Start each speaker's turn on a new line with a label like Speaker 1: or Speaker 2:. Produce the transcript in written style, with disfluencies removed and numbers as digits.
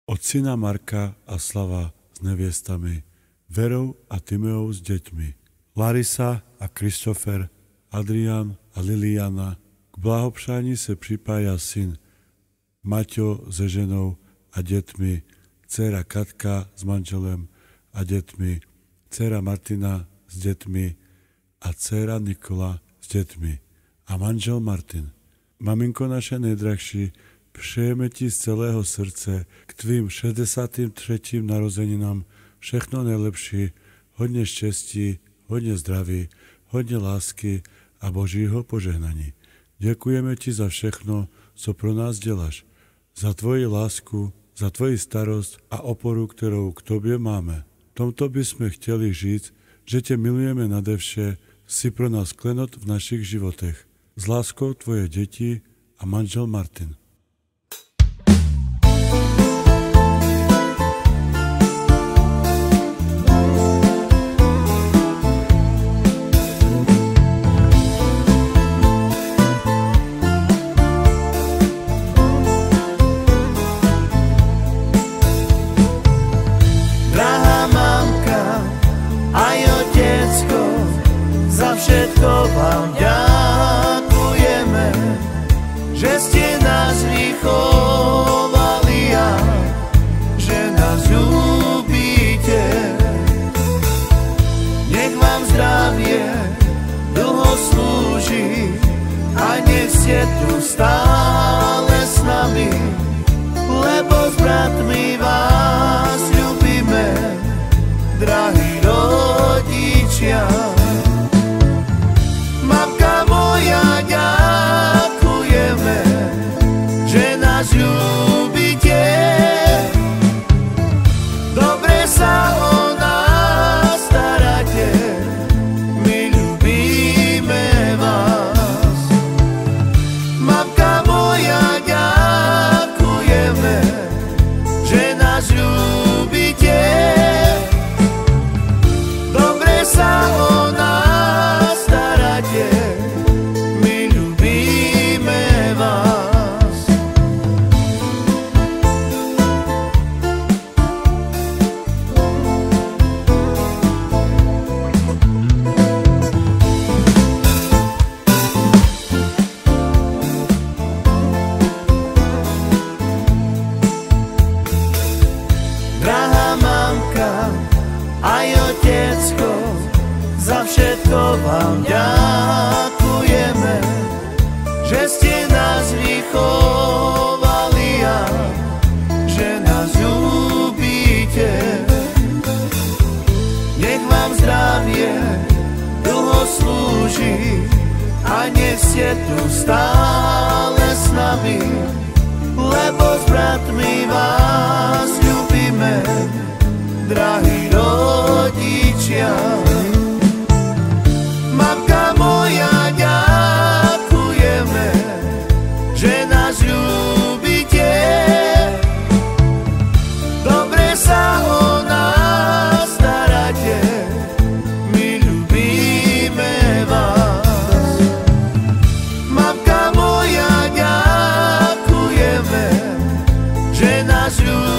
Speaker 1: Od syna Marka a Slava s neviestami, Verou a Timeou s deťmi, Larisa a Kristofer, Adrián a Liliana. K blahopřání se připája syn Maťo se ženou a dětmi, dcera Katka s manželem a dětmi, dcera Martina s dětmi a dcera Nikola s dětmi a manžel Martin. Maminko naše nejdrahší, přejeme ti z celého srdce k tvým 63. narozeninám všechno nejlepší, hodně štěstí, hodně zdraví, hodně lásky a Božího požehnaní. Děkujeme ti za všechno, co pro nás děláš, za tvoji lásku, za tvoji starost a oporu, kterou k tobě máme. V tomto bychom chtěli říct, že tě milujeme nade vše, jsi pro nás klenot v našich životech. S láskou tvoje děti a manžel Martin.
Speaker 2: Všetko vám ďakujeme, že ste nás vychovali a že nás ľúbite. Nech vám zdravie dlho slúži a nech ste tu stále s nami, lebo s bratmi vás ľúbime, drahí rodičia. Mamka moja, ďakujeme, že nás ľúbite. Dobre sa o nás staráte, my ľúbime vás. Mamka moja, ďakujeme, že nás ľúbite. Dobre sa o nás staráte, my ľúbime vás. Drahá mamka, aj otecko, za všetko vám ďakujeme, že ste nás vychovali a že nás ľúbite. Nech vám zdravie dlho slúži a nech ste tu stále s nami, lebo s bratmi vás ľúbime, drahí rodičia. Mamka moja, ďakujeme, že nás ľúbite. Dobre sa o nás staráte, my ľúbime vás. Mamka moja, ďakujeme, že nás ľúbite.